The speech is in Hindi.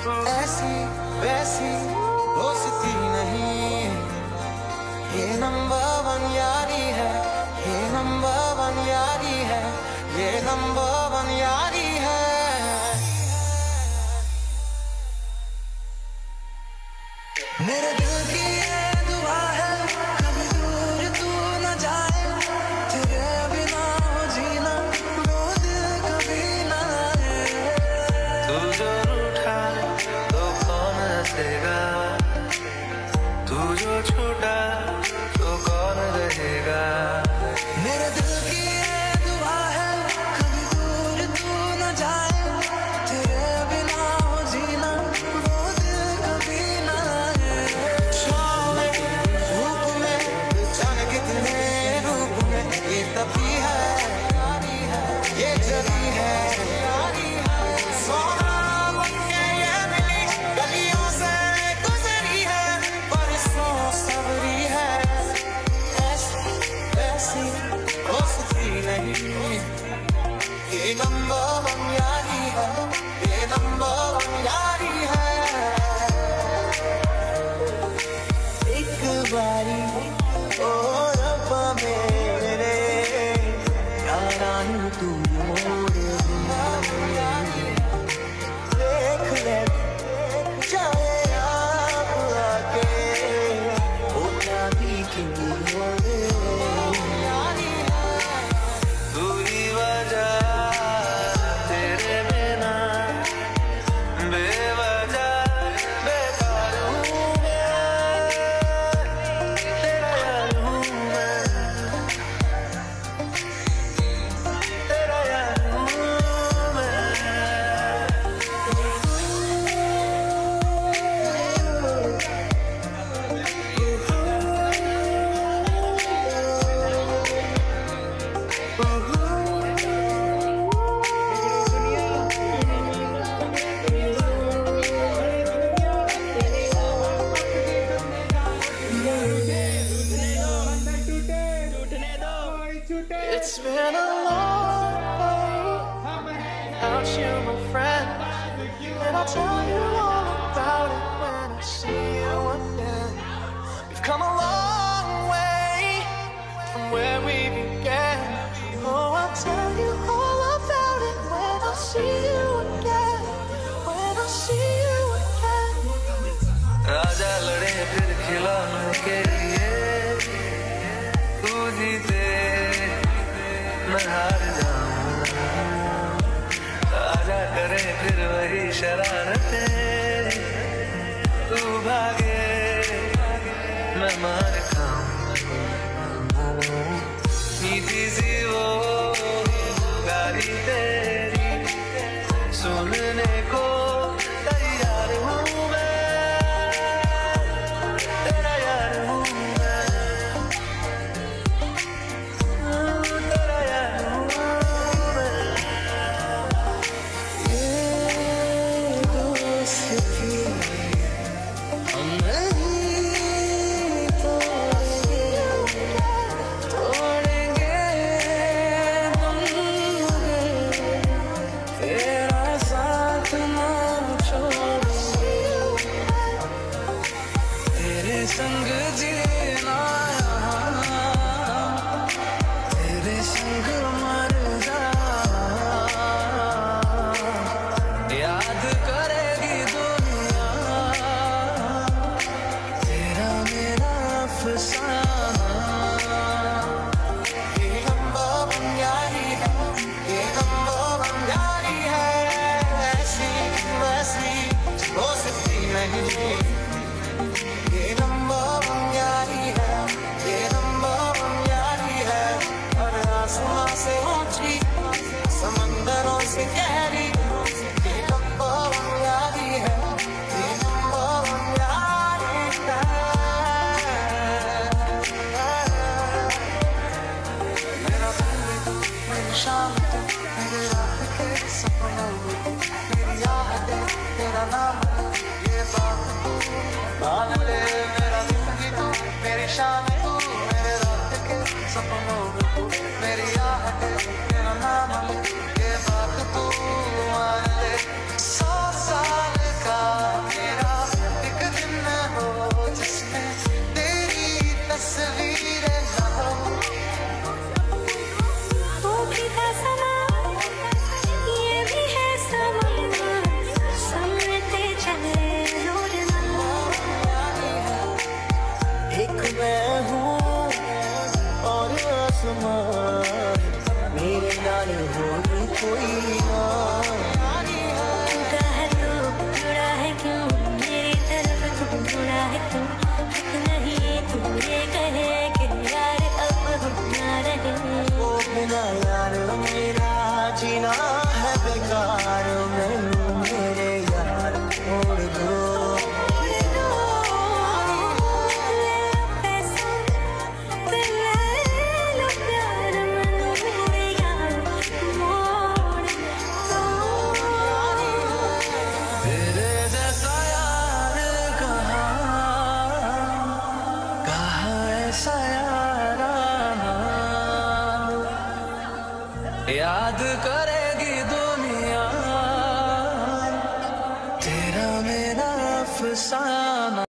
ऐसी वैसी दोस्ती नहीं, ये नंबर वन यारी है, ये नंबर वन यारी है, ये नंबर वन यारी है। मेरे दिल की ये दुआ है, कभी दूर तू न जाए, तेरे बिना हो जीना वो दिल कभी न आए। तू जो रूठा तो कौन हंसेगा, तू जो छूटा तो कौन रहेगा। मेरे दिल की ये दुआ है, कभी दूर तू न जाए, तेरे बिना हो जीना वो दिल कभी न आए। छाँव में धूप में जाने कितने रूप में, ये तभी है ये जली है। सोना बनके ये मिली गलियों से गुजरी है, परसों सबरी है। ऐसी दोस्ती नहीं, ये नंबर वन यारी है, ये नंबर वन यारी है। एक बारी ओ रब्बा मेरे यारानी तू मोड़ देख ले चाहे आप आके उठा दी कि तू ही वजह, तेरे बिना बेवजह बेकार हूँ मैं, तेरा यार हूँ मैं, तेरा यार हूँ मैं। It's been a long day without you, my friend, and I'll tell you all about it when I see you again. We've come a long way from where we began. Oh, I'll tell you all about it when I see you again, when I see you again. आजा लड़े फिर खिलौनों के लिए, तू जीते मैं हार जाऊं। आजा करें फिर वही शरारतें, तू भागे मैं मार खाऊं। मीठी सी वो गाली तेरी सुनने को तैयार हूँ मैं, तेरा यार हूँ मैं, तेरा यार हूँ मैं। ये दोस्ती हम नहीं तोड़ेंगे हम मगर तेरा साथ ना छोड़ेंगे, तेरे संग जीना यहाँ, तेरे संग मर जा। याद करेगी दुनिया तेरा मेरा अफसाना। ये नंबर वन यारी है, ये नंबर वन यारी है। ऐसी वैसी दोस्ती नहीं, ये नंबर वन यारी है, ये नंबर वन यारी है। और आसमां से ऊंची समंदरों से गहरी, ये नंबर वन यारी है, ये नंबर वन यारी है। मेरा दिन भी तू, मेरी शाम तू, मेरे रात के सपनों में तू, मेरी यादें तेरा नाम है, ये बात तू मान ले। मेरा दिन भी तू, मेरी शाम तू, मेरे रात के सपनों में तू, मेरी यादें तेरा नाम है, ये बात तू मान ले। 100 साल का याद करेगी दुनिया तेरा मेरा अफसाना।